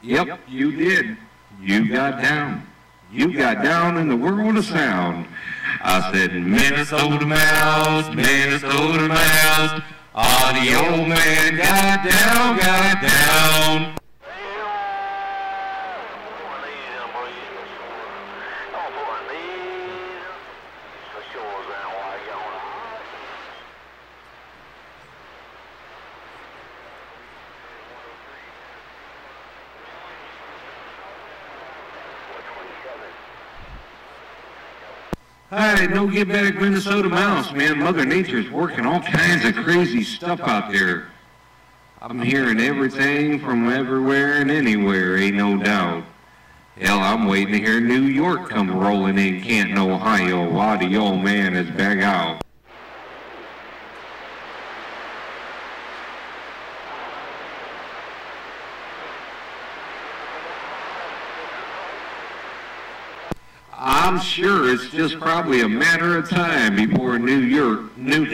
Yep, you did. You got down. You got down in the world of sound. I said, Minnesota Mouse, Minnesota Mouse, Audio Man got down, got down. Hi, no get back Minnesota Mouse, man. Mother Nature's working all kinds of crazy stuff out there. I'm hearing everything from everywhere and anywhere, ain't no doubt. Hell, I'm waiting to hear New York come rolling in Canton, Ohio. Audio Man is back out. I'm sure it's just probably a matter of time before New York, Maine,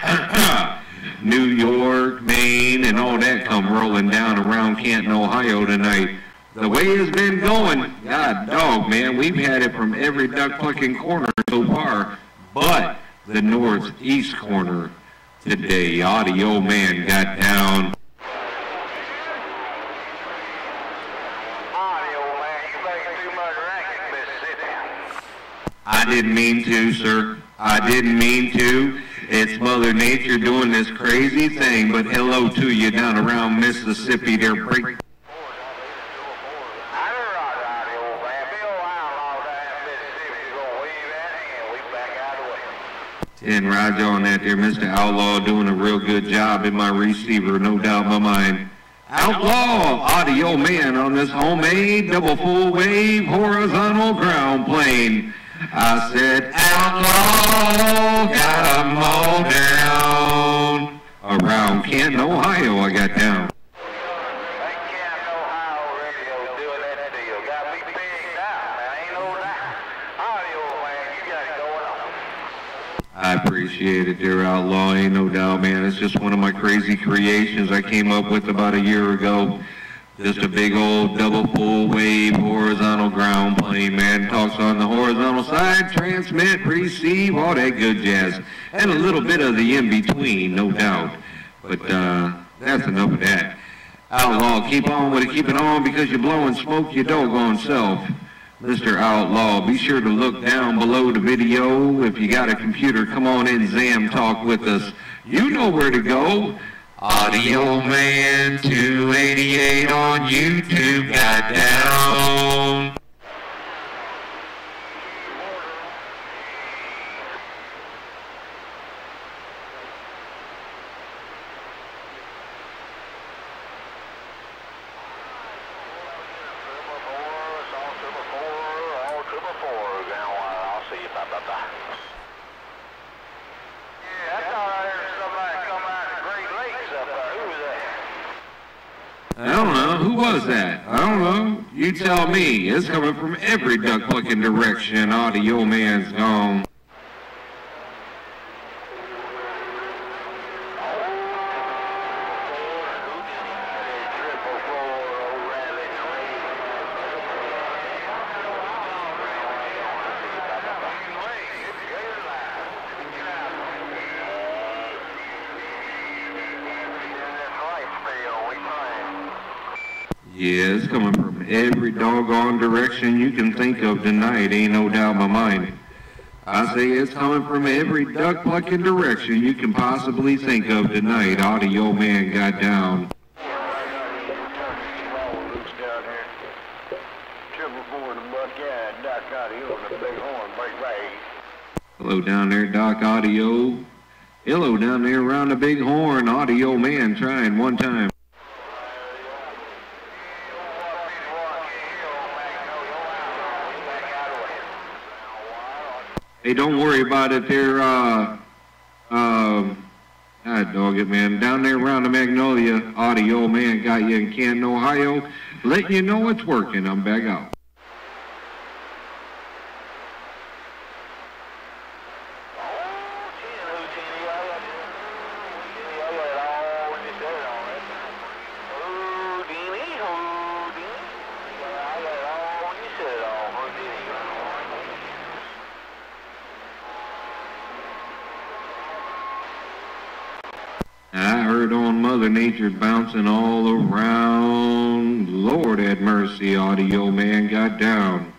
and all that come rolling down around Canton, Ohio tonight. The way it's been going, God dog, man, we've had it from every duck-plucking corner so far, but the northeast corner today, Audio Man got down. I didn't mean to, sir. I didn't mean to. It's Mother Nature doing this crazy thing, but hello to you down around Mississippi. They're breaking. And Roger on that there, Mr. Outlaw doing a real good job in my receiver, no doubt in my mind. Outlaw, Audio Man on this homemade double full wave horizontal ground plane. I said, Outlaw, got 'em all down. Around Canton, Ohio, I got down. I appreciate it, dear Outlaw, ain't no doubt, man. It's just one of my crazy creations I came up with about a year ago. Just a big old double full wave horizontal ground plane, man. Talks on the horizontal side, transmit, receive, all that good jazz. And a little bit of the in-between, no doubt. But that's enough of that. Outlaw, keep on with it, keep it on, because you're blowing smoke your doggone self. Mr. Outlaw, be sure to look down below the video. If you got a computer, come on in, Zam Talk with us. You know where to go. Audioman288 on YouTube got down. I don't know. Who was that? I don't know. You tell me. It's coming from every duck-plucking direction. Audio Man's gone. Yeah, it's coming from every doggone direction you can think of tonight, ain't no doubt in my mind. I say it's coming from every duck-plucking direction you can possibly think of tonight. Audio Man got down. Hello down there, Doc Audio. Hello down there around the big horn. Audio Man trying one time. Hey, don't worry about it there, dog it, man. Down there around the Magnolia, Audio Man got you in Canton, Ohio. Letting you know it's working. I'm back out. I heard on Mother Nature's bouncing all around. Lord have mercy, Audio Man got down.